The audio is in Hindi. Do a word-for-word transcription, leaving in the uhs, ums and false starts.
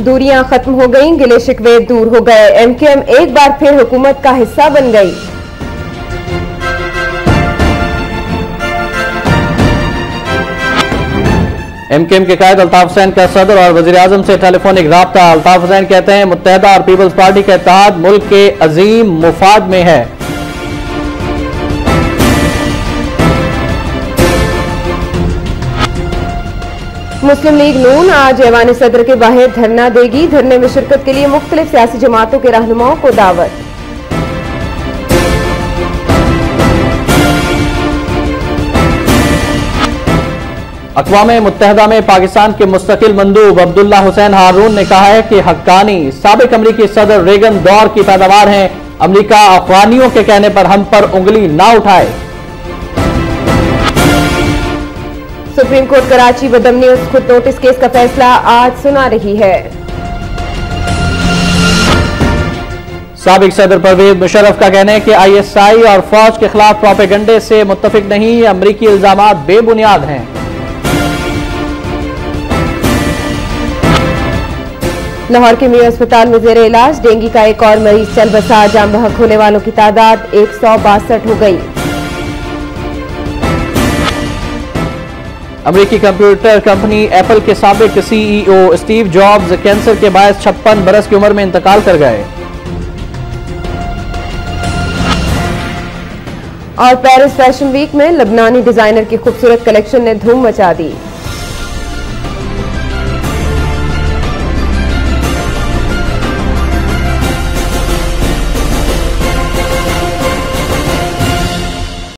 दूरियां खत्म हो गईं, गिले शिकवे दूर हो गए। एम के एम एक बार फिर हुकूमत का हिस्सा बन गई। एम के एम के कायद अल्ताफ हुसैन का सदर और वजीर आजम से टेलीफोनिक राब्ता। अल्ताफ हुसैन कहते हैं मुत्तहदा और पीपल्स पार्टी का इत्तेहाद मुल्क के अजीम मुफाद में है। मुस्लिम लीग नून आज ऐवान सदर के बाहर धरना देगी। धरने में शिरकत के लिए मुख्तलिफ सियासी जमातों के रहनुमाओं को दावत। अक़वाम मुत्तहदा में पाकिस्तान के मुस्तकिल मंदूब अब्दुल्ला हुसैन हारून ने कहा है कि हक्कानी साबिक अमरीकी सदर रेगन दौर की पैदावार हैं। अमरीका अफगानियों के कहने पर हम पर उंगली ना उठाए। सुप्रीम कोर्ट कराची बदमनी खुद नोटिस केस का फैसला आज सुना रही है। साबिक सदर परवेज मुशर्रफ का कहना है कि आई एस आई और फौज के खिलाफ प्रोपेगंडे से मुत्तफिक नहीं, अमरीकी इल्जामात बेबुनियाद हैं। लाहौर के मियां अस्पताल में जेर इलाज डेंगू का एक और मरीज चल बसा। जाम बहक होने वालों की तादाद एक सौ बासठ हो गई। अमरीकी कंप्यूटर कंपनी एप्पल के साबिक C E O Steve Jobs cancer के बायस छप्पन बरस की उम्र में इंतकाल कर गए। और पेरिस फैशन वीक में लबनानी डिजाइनर की खूबसूरत कलेक्शन ने धूम मचा दी।